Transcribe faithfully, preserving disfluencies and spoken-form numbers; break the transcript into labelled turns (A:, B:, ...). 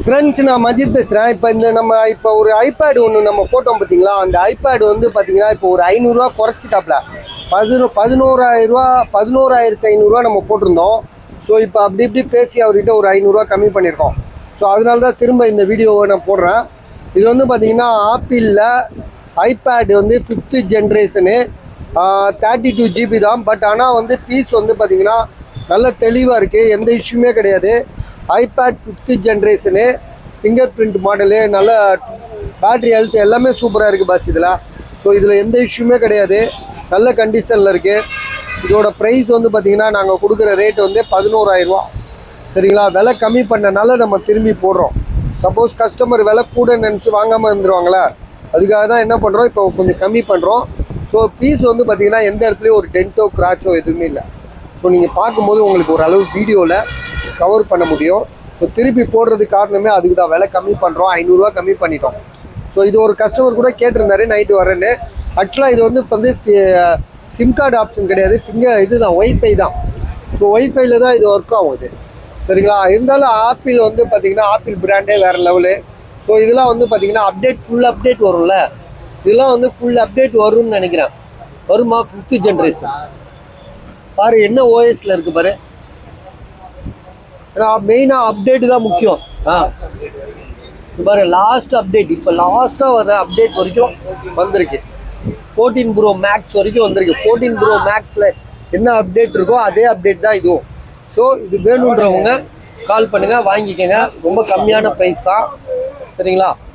A: Friends, நான் மஜித் பேசுகிறேன். இப்போ இந்த நம்ம இப்போ ஒரு ஐபேடு ஒன்று நம்ம போட்டோம் பார்த்தீங்களா? அந்த ஐபேடு வந்து பார்த்தீங்கன்னா இப்போ ஒரு ஐநூறுரூவா குறைச்சிட்டாப்ல. பதினோ பதினோராயிரரூவா பதினோராயிரத்து ஐநூறுரூவா நம்ம போட்டிருந்தோம். ஸோ இப்போ அப்படி இப்படி பேசி அவர்கிட்ட ஒரு ஐநூறுரூவா கம்மி பண்ணியிருக்கோம். ஸோ அதனால தான் திரும்ப இந்த வீடியோவை நான் போடுறேன். இது வந்து பார்த்தீங்கன்னா ஆப்பிளில் ஐபேடு வந்து fifth generation thirty two GB தான். பட் ஆனால் வந்து பீஸ் வந்து பார்த்தீங்கன்னா நல்ல தெளிவாக இருக்குது, எந்த இஷ்யூமே கிடையாது. IPad fifth generation, fingerprint model, நல்ல பேட்ரி ஹெல்த் எல்லாமே சூப்பராக இருக்குது பாஸ் இதில். ஸோ இதில் எந்த இஷ்யூமே கிடையாது, நல்ல கண்டிஷனில் இருக்குது. இதோட ப்ரைஸ் வந்து பார்த்திங்கன்னா நாங்கள் கொடுக்குற ரேட் வந்து பதினோராயிரரூவா. சரிங்களா? விலை கம்மி பண்ணனால நம்ம திரும்பி போடுறோம். சப்போஸ் கஸ்டமர் விலை கூட நினச்சி வாங்காமல் இருந்துருவாங்களே, அதுக்காக தான் என்ன பண்ணுறோம், இப்போ கொஞ்சம் கம்மி பண்ணுறோம். ஸோ பீஸ் வந்து பார்த்திங்கன்னா எந்த இடத்துலையும் ஒரு டென்ட்டோ கிராச்சோ எதுவுமே இல்லை. ஸோ நீங்கள் பார்க்கும்போது உங்களுக்கு ஒரு அளவு வீடியோவில் கவர் பண்ண முடியும். ஸோ திருப்பி போடுறது காரணமே அதுக்கு தான், விலை கம்மி பண்ணுறோம், ஐநூறுரூவா கம்மி பண்ணிட்டோம். ஸோ இது ஒரு கஸ்டமர் கூட கேட்டிருந்தாரு நைட்டு வரேன்னு. ஆக்சுவலாக இது வந்து வந்து சிம் கார்டு ஆப்ஷன் கிடையாது, ஃபிங்கர் இது தான், ஒய்ஃபை தான். ஸோ ஒய்ஃபைல தான் இது ஒர்க் ஆகும் இது. சரிங்களா? இருந்தாலும் ஆப்பிள் வந்து பார்த்திங்கன்னா ஆப்பிள் பிராண்டே வேறு லெவலு. ஸோ இதெல்லாம் வந்து பார்த்திங்கன்னா அப்டேட் ஃபுல் அப்டேட் வரும்ல, இதெல்லாம் வந்து ஃபுல் அப்டேட் வரும்னு நினைக்கிறேன். வருமா? ஃபிஃப்த்து ஜென்ரேஷன் பாரு என்ன ஓஎஸ்ல இருக்குது பாரு. ஏன்னா மெயினாக அப்டேட்டு தான் முக்கியம். ஆ பாரு, லாஸ்ட் அப்டேட், இப்போ லாஸ்ட்டாக வர அப்டேட் வரைக்கும் வந்திருக்கு. ஃபோர்டீன் ப்ரோ மேக்ஸ் வரைக்கும் வந்திருக்கு. ஃபோர்டீன் ப்ரோ மேக்ஸில் என்ன அப்டேட் இருக்கோ அதே அப்டேட் தான் இதுவும். ஸோ இது வேணுன்றவங்க கால் பண்ணுங்கள், வாங்கிக்கோங்க. ரொம்ப கம்மியான ப்ரைஸ் தான். சரிங்களா?